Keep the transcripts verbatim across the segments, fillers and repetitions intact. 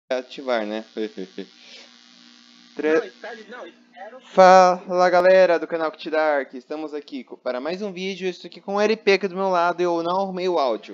ativar, né? Não, espere, não, espero. Fala galera do canal Kit Dark, estamos aqui para mais um vídeo. Estou aqui com o L P aqui do meu lado e eu não arrumei o áudio.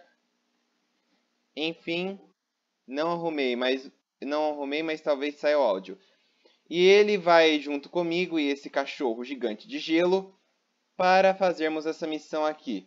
Enfim, não arrumei, mas não arrumei, mas talvez saia o áudio. E ele vai junto comigo e esse cachorro gigante de gelo para fazermos essa missão aqui.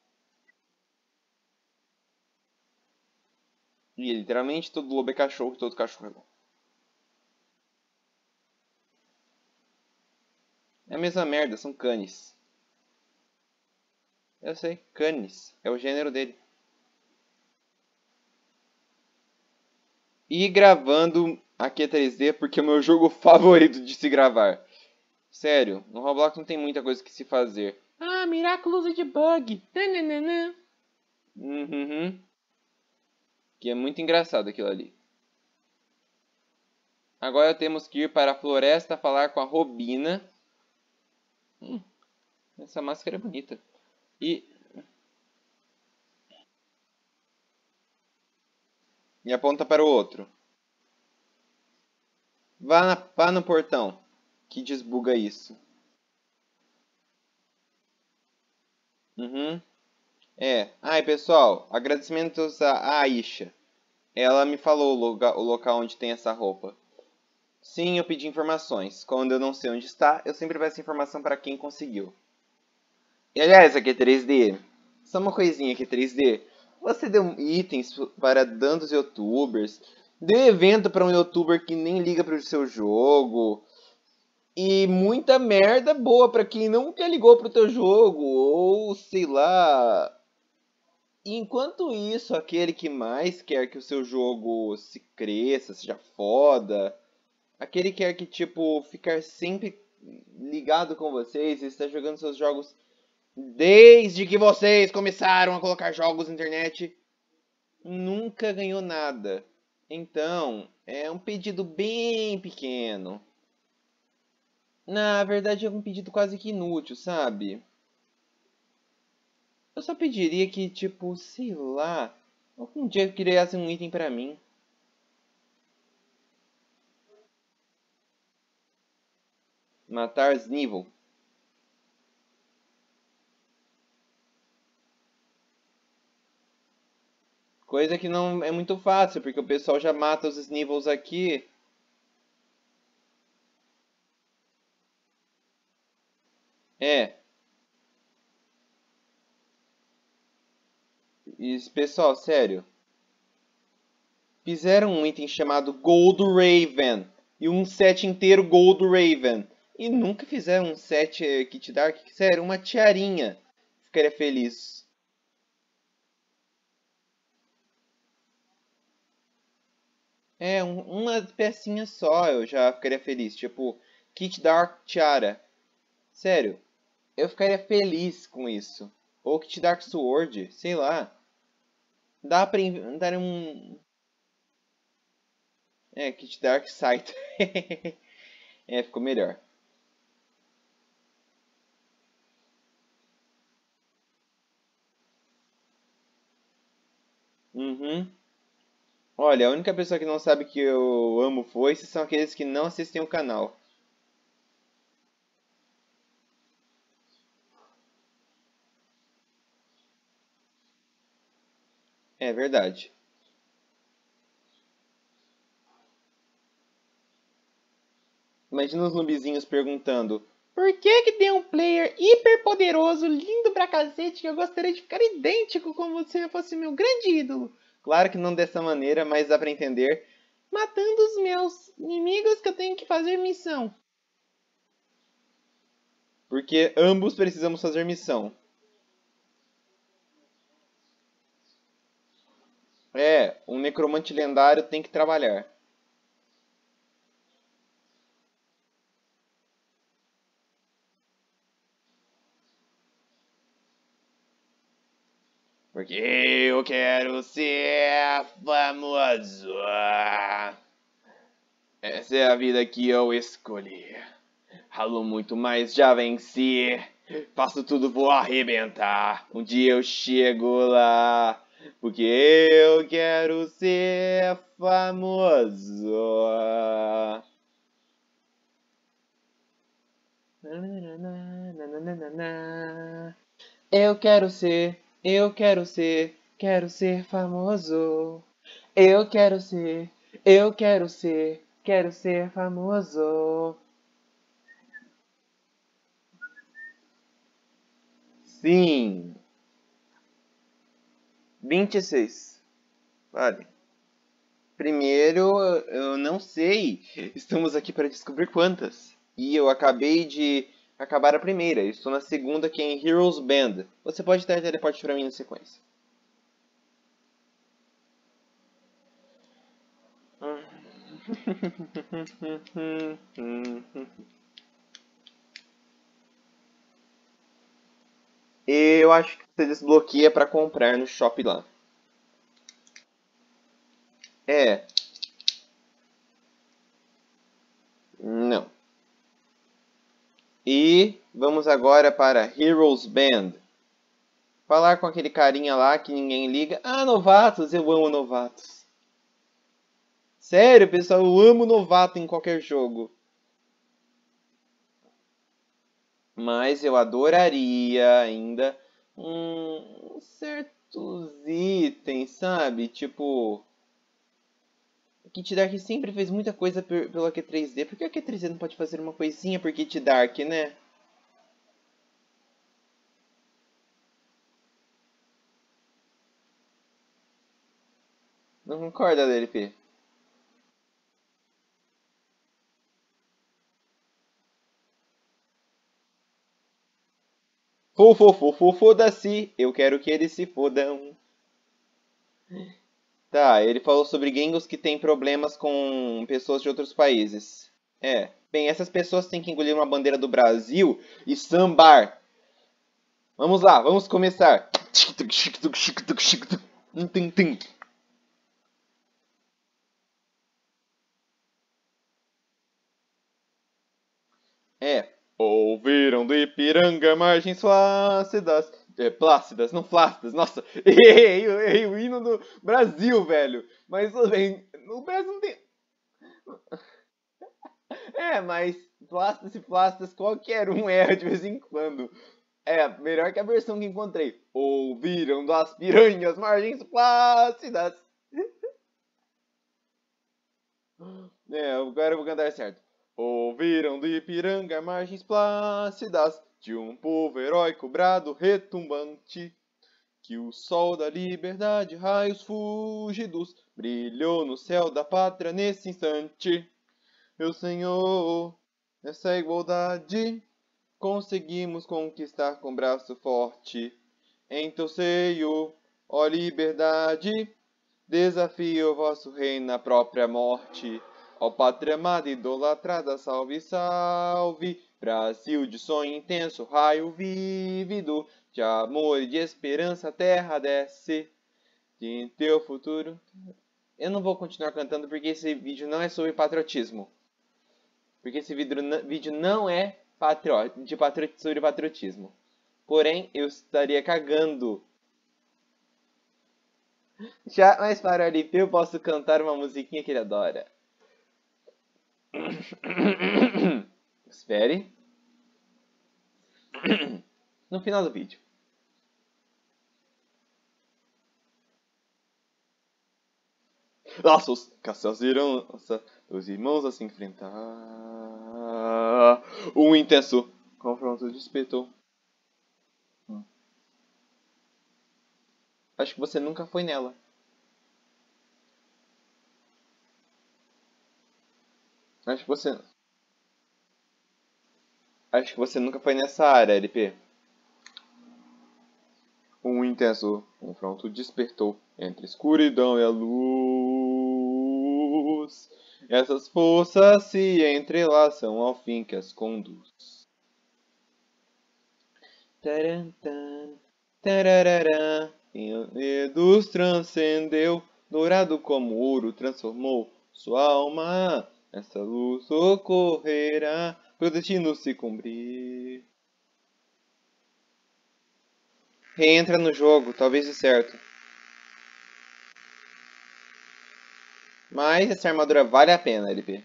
E literalmente todo lobo é cachorro, todo cachorro é lobo. É a mesma merda, são canes. Eu sei, canes, é o gênero dele. E gravando aqui é três D porque é o meu jogo favorito de se gravar. Sério, no Roblox não tem muita coisa que se fazer. Ah, Miraculous de bug. Nananana. Uhum. Que é muito engraçado aquilo ali. Agora temos que ir para a floresta falar com a Robina. Hum, essa máscara é bonita. E... E aponta para o outro. Vá, na, vá no portão. Que desbuga isso. Uhum. É. Ai, pessoal. Agradecimentos a Aisha. Ela me falou o, loga, o local onde tem essa roupa. Sim, eu pedi informações. Quando eu não sei onde está, eu sempre peço informação para quem conseguiu. E aliás, aqui é três D. Só uma coisinha aqui, três D. Você deu itens para tantos youtubers. Deu evento para um youtuber que nem liga para o seu jogo. E muita merda boa para quem nunca ligou pro teu jogo. Ou sei lá. Enquanto isso, aquele que mais quer que o seu jogo se cresça, seja foda. Aquele que quer que, tipo, ficar sempre ligado com vocês e está jogando seus jogos desde que vocês começaram a colocar jogos na internet, nunca ganhou nada. Então, é um pedido bem pequeno. Na verdade, é um pedido quase que inútil, sabe? Eu só pediria que, tipo, sei lá, algum dia criasse um item pra mim. Matar Snivel. Coisa que não é muito fácil, porque o pessoal já mata os Snivels aqui. É. E, pessoal, sério. Fizeram um item chamado Gold Raven. E um set inteiro Gold Raven. E nunca fizeram um set eh, Kit Dark. Sério, uma tiarinha. Ficaria feliz. É, um, uma pecinha só eu já ficaria feliz. Tipo, Kit Dark Tiara. Sério, eu ficaria feliz com isso. Ou Kit Dark Sword, sei lá. Dá pra dar um... É, Kit Dark Scythe. É, ficou melhor. Uhum. Olha, a única pessoa que não sabe que eu amo foice são aqueles que não assistem o canal. É verdade. Imagina os nubizinhos perguntando: por que que tem um player hiper poderoso, lindo pra cacete, que eu gostaria de ficar idêntico como se fosse meu grande ídolo? Claro que não dessa maneira, mas dá pra entender. Matando os meus inimigos que eu tenho que fazer missão. Porque ambos precisamos fazer missão. É, um necromante lendário tem que trabalhar. Porque eu quero ser famoso. Essa é a vida que eu escolhi. Ralo muito, mas já venci. Faço tudo, vou arrebentar. Um dia eu chego lá. Porque eu quero ser famoso. Eu quero ser, eu quero ser, quero ser famoso. Eu quero ser, eu quero ser, quero ser famoso. Sim. vinte e seis. Vale. Primeiro, eu não sei. Estamos aqui para descobrir quantas. E eu acabei de acabar a primeira. Estou na segunda, que é em Heroes Band. Você pode dar teleporte para mim na sequência. Eu acho que você desbloqueia para comprar no shopping lá. É, não. E vamos agora para Heroes Band. Falar com aquele carinha lá que ninguém liga. Ah, novatos, eu amo novatos. Sério, pessoal, eu amo novato em qualquer jogo. Mas eu adoraria ainda um, certos itens, sabe? Tipo, Kit Dark sempre fez muita coisa pelo Q três D. Por que o Q três D não pode fazer uma coisinha por Kit Dark, né? Não concorda, D L P? Fô, fô, fô, fô, foda-se. Eu quero que eles se fodam. Tá, ele falou sobre gringos que têm problemas com pessoas de outros países. É. Bem, essas pessoas têm que engolir uma bandeira do Brasil e sambar. Vamos lá, vamos começar. É. Ouviram do Ipiranga margens flácidas. É, plácidas, não flácidas. Nossa, errei, errei o hino do Brasil, velho. Mas tudo bem, no Brasil não tem. É, mas plácidas e plácidas qualquer um erra de vez em quando. É, melhor que a versão que encontrei. Ouviram das piranhas margens plácidas. É, agora eu vou cantar certo. Ouviram do Ipiranga margens plácidas de um povo heróico brado retumbante, que o sol da liberdade, raios fúlgidos, brilhou no céu da pátria nesse instante. Meu Senhor, nessa igualdade, conseguimos conquistar com braço forte. Em teu seio, ó liberdade, desafio o vosso reino na própria morte. Ó pátria amada, idolatrada, salve, salve. Brasil de sonho intenso, raio vívido, de amor e de esperança a terra desce. E em teu futuro... Eu não vou continuar cantando porque esse vídeo não é sobre patriotismo. Porque esse vídeo não é de patriot... sobre patriotismo. Porém, eu estaria cagando. Já, mas para o L P eu posso cantar uma musiquinha que ele adora. Espere. No final do vídeo. Laços caças irão os irmãos a se enfrentar. Um intenso confronto despertou. Acho que você nunca foi nela. Acho que você. Acho que você nunca foi nessa área, L P. Um intenso confronto despertou entre a escuridão e a luz. Essas forças se entrelaçam ao fim que as conduz. Tarantan, tarararã, Edus transcendeu, dourado como ouro transformou sua alma. Essa luz ocorrerá, pro destino se cumprir. Reentra no jogo, talvez dê certo. Mas essa armadura vale a pena, L P.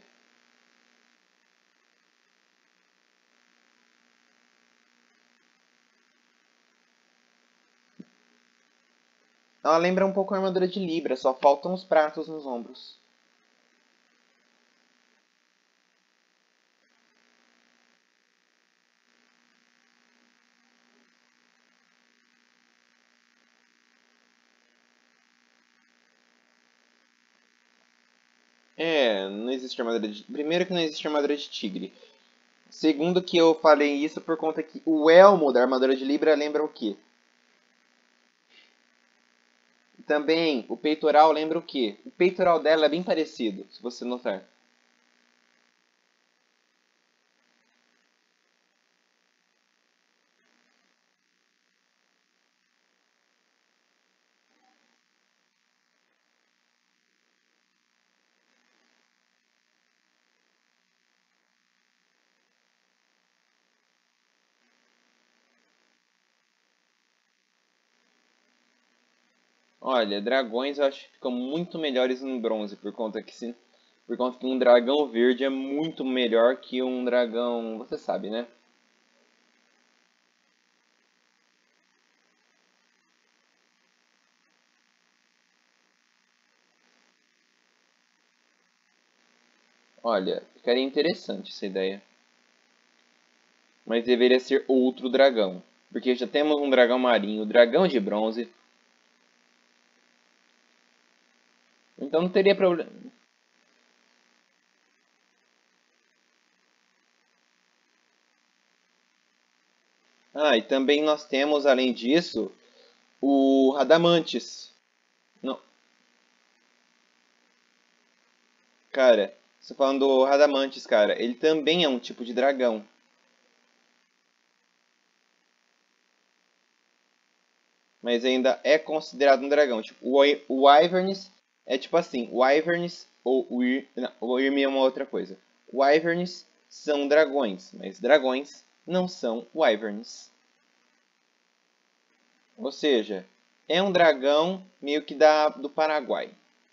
Ela lembra um pouco a armadura de Libra, só faltam os pratos nos ombros. É, não existe armadura de... Primeiro que não existe armadura de tigre. Segundo que eu falei isso por conta que o elmo da armadura de Libra lembra o quê? Também o peitoral lembra o quê? O peitoral dela é bem parecido, se você notar. Olha, dragões eu acho que ficam muito melhores em bronze, por conta que se, por conta que um dragão verde é muito melhor que um dragão, você sabe, né? Olha, ficaria interessante essa ideia. Mas deveria ser outro dragão. Porque já temos um dragão marinho, dragão de bronze. Então não teria problema. Ah, e também nós temos, além disso, o Radamantes. Não, cara, estou falando do Radamantes, cara. Ele também é um tipo de dragão. Mas ainda é considerado um dragão. Tipo, o, Wy- o Wyverns é tipo assim, o Wyverns ou o Yr... Não, o Yrm é uma outra coisa. Wyverns são dragões, mas dragões não são Wyverns. Ou seja, é um dragão meio que da, do Paraguai.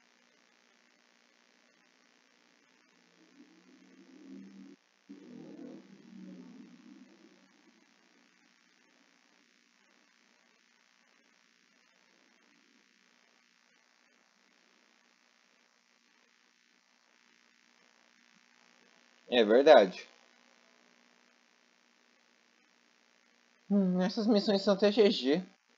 É verdade. Hum, essas missões são até G G.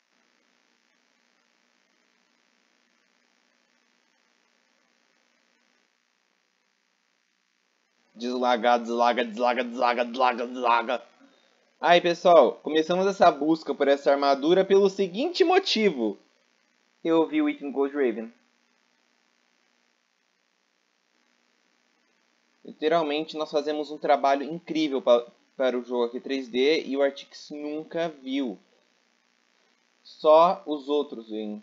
Deslaga, deslaga, deslaga, deslaga, deslaga, deslaga. Aí, pessoal, começamos essa busca por essa armadura pelo seguinte motivo. Eu vi o item Gold Raven. Literalmente, nós fazemos um trabalho incrível pa para o jogo aqui três D e o Artix nunca viu. Só os outros veem.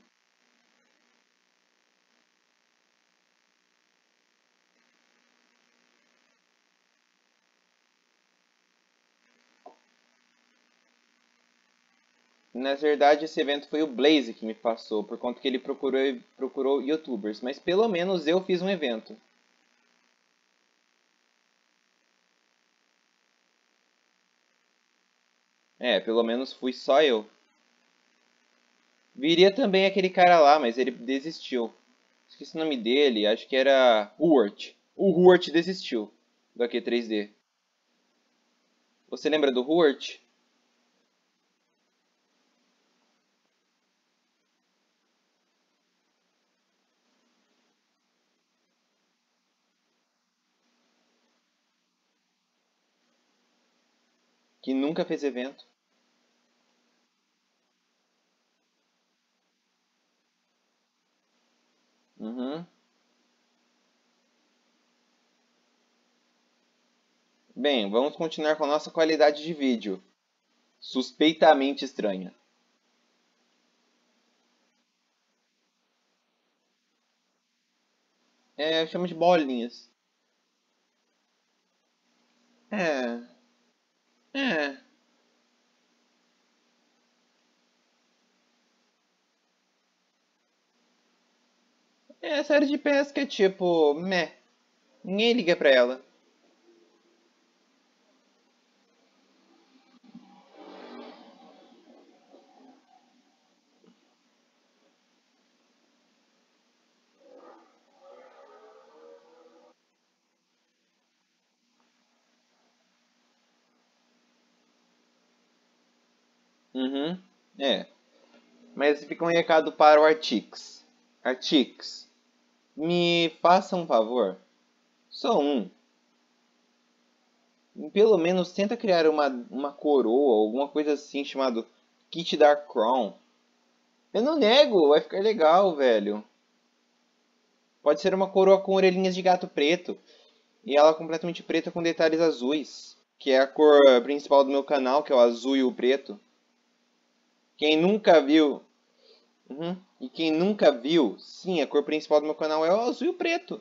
Na verdade, esse evento foi o Blaze que me passou, por conta que ele procurou, procurou youtubers. Mas pelo menos eu fiz um evento. É, pelo menos fui só eu. Viria também aquele cara lá, mas ele desistiu. Esqueci o nome dele, acho que era Huart. O Huart desistiu do A Q três D. Você lembra do Huart? Que nunca fez evento. Uhum. Bem, vamos continuar com a nossa qualidade de vídeo. Suspeitamente estranha. É, eu chamo de bolinhas. É, é. É, a série de pesca é tipo, meh. Ninguém liga pra ela. Uhum. É. Mas fica um recado para o Artix. Artix, me faça um favor. Só um. Pelo menos tenta criar uma, uma coroa, alguma coisa assim, chamado Kit Dark Crown. Eu não nego, vai ficar legal, velho. Pode ser uma coroa com orelhinhas de gato preto. E ela completamente preta com detalhes azuis. Que é a cor principal do meu canal, que é o azul e o preto. Quem nunca viu. Uhum. E quem nunca viu, sim, a cor principal do meu canal é o azul e o preto.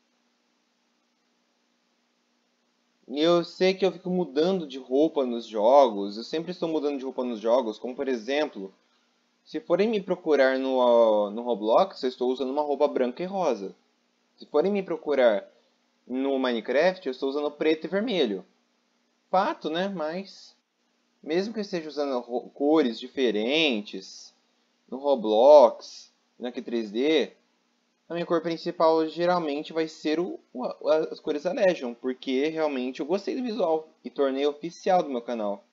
E eu sei que eu fico mudando de roupa nos jogos. Eu sempre estou mudando de roupa nos jogos. Como por exemplo, se forem me procurar no, no Roblox, eu estou usando uma roupa branca e rosa. Se forem me procurar no Minecraft, eu estou usando preto e vermelho. Fato, né? Mas mesmo que eu esteja usando cores diferentes no Roblox, na Q três D, a minha cor principal geralmente vai ser o, o, as cores da Legion, porque realmente eu gostei do visual e tornei oficial do meu canal.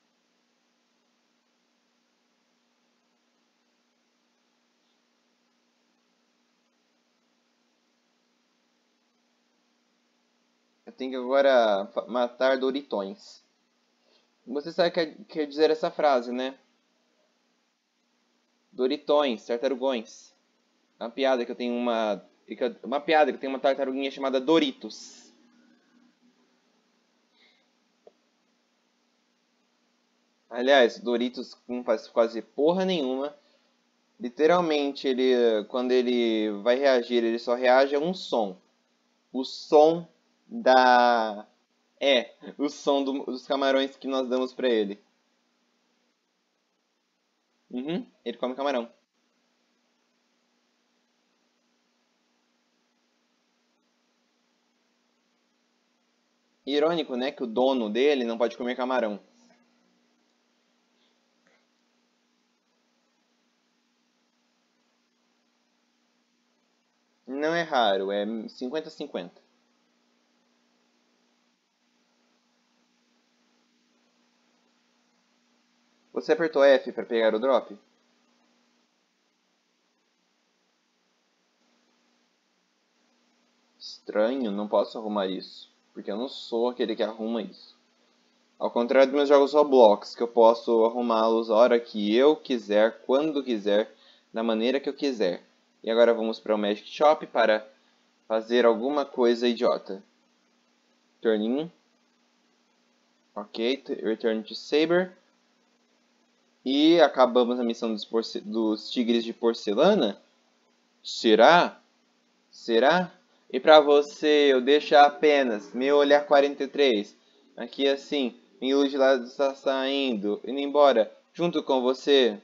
Eu tenho que agora matar Doritões. Você sabe o que quer dizer essa frase, né? Doritões, tartarugões. É uma piada que eu tenho uma. Uma piada que eu tenho uma tartaruguinha chamada Doritos. Aliás, Doritos não faz quase porra nenhuma. Literalmente, ele, quando ele vai reagir, ele só reage a um som. O som da. É, o som do- dos camarões que nós damos pra ele. Uhum, ele come camarão. Irônico, né, que o dono dele não pode comer camarão. Não é raro, é cinquenta a cinquenta. Você apertou F para pegar o drop? Estranho, não posso arrumar isso. Porque eu não sou aquele que arruma isso. Ao contrário dos meus jogos Roblox, que eu posso arrumá-los a hora que eu quiser, quando quiser, da maneira que eu quiser. E agora vamos para o Magic Shop para fazer alguma coisa idiota. Turn in. Ok, Return to Saber. E acabamos a missão dos, dos tigres de porcelana? Será? Será? E pra você, eu deixo apenas meu olhar quarenta e três. Aqui assim, Milo de lado está saindo, indo embora, junto com você.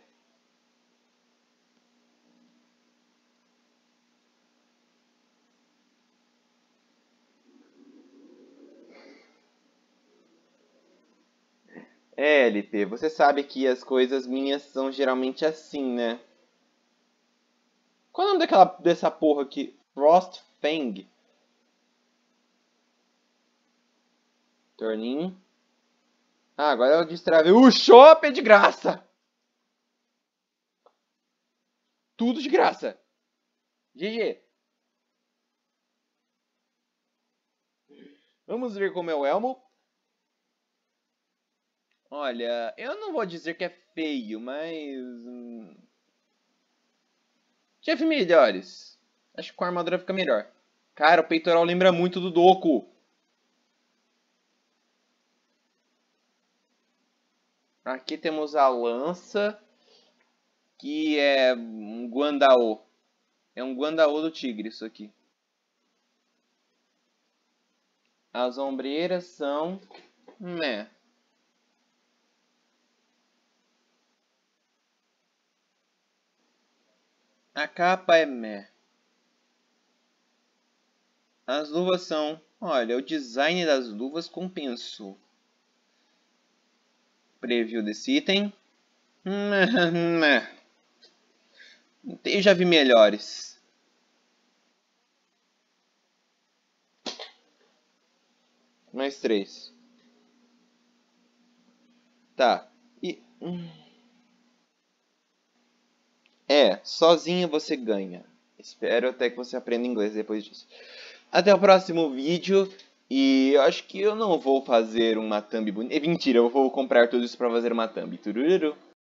É, L P, você sabe que as coisas minhas são geralmente assim, né? Qual é o nome daquela, dessa porra aqui? Frostfang. Turnin. Ah, agora eu destravei. O shopping é de graça! Tudo de graça! G G. Vamos ver como é o Elmo. Olha, eu não vou dizer que é feio, mas. hum, Já vi melhores. Acho que com a armadura fica melhor. Cara, o peitoral lembra muito do Doku. Aqui temos a lança, que é um Guandaô. É um Guandaô do tigre, isso aqui. As ombreiras são. Né. A capa é meh. As luvas são... Olha, o design das luvas compensou. Preview desse item. Eu já vi melhores. Mais três. Tá. E... É, sozinho você ganha. Espero até que você aprenda inglês depois disso. Até o próximo vídeo. E eu acho que eu não vou fazer uma thumb bonita. Mentira, eu vou comprar tudo isso pra fazer uma thumb. Tururu.